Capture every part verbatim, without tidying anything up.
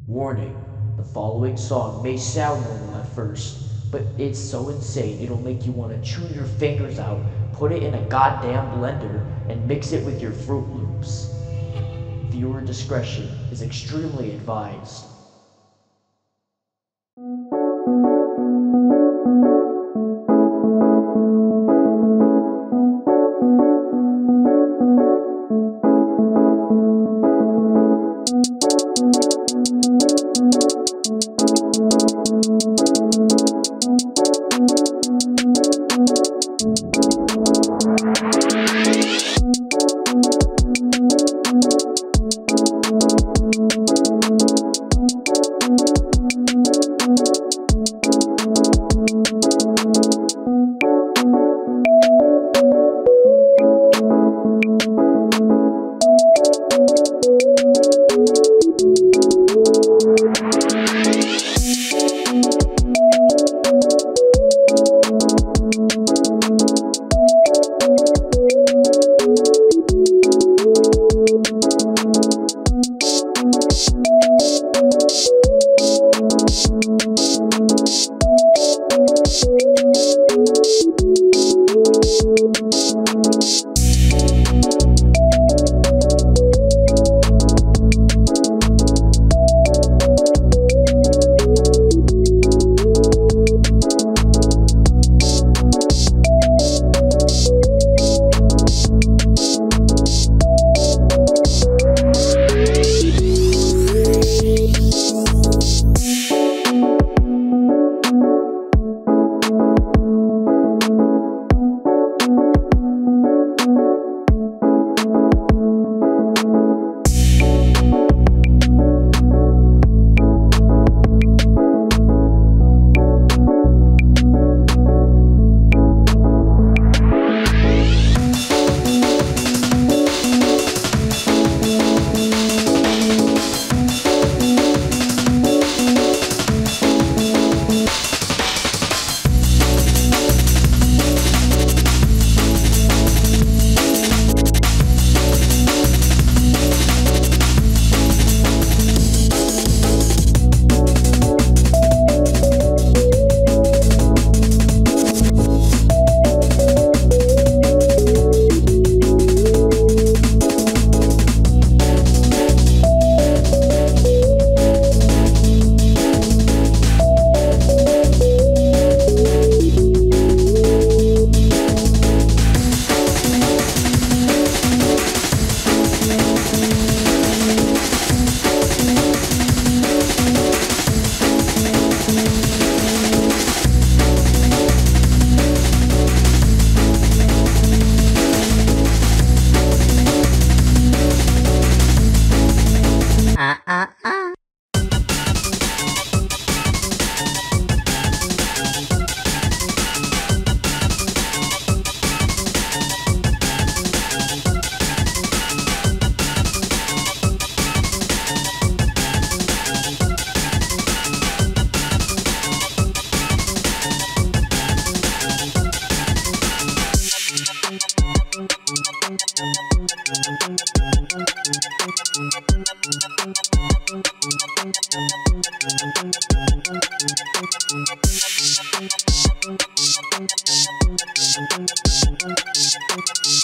Warning, the following song may sound normal at first, but it's so insane it'll make you want to chew your fingers out, put it in a goddamn blender, and mix it with your Fruit Loops. Viewer discretion is extremely advised.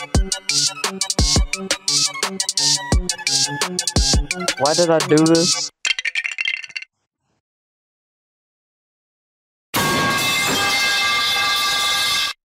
Why did I do this?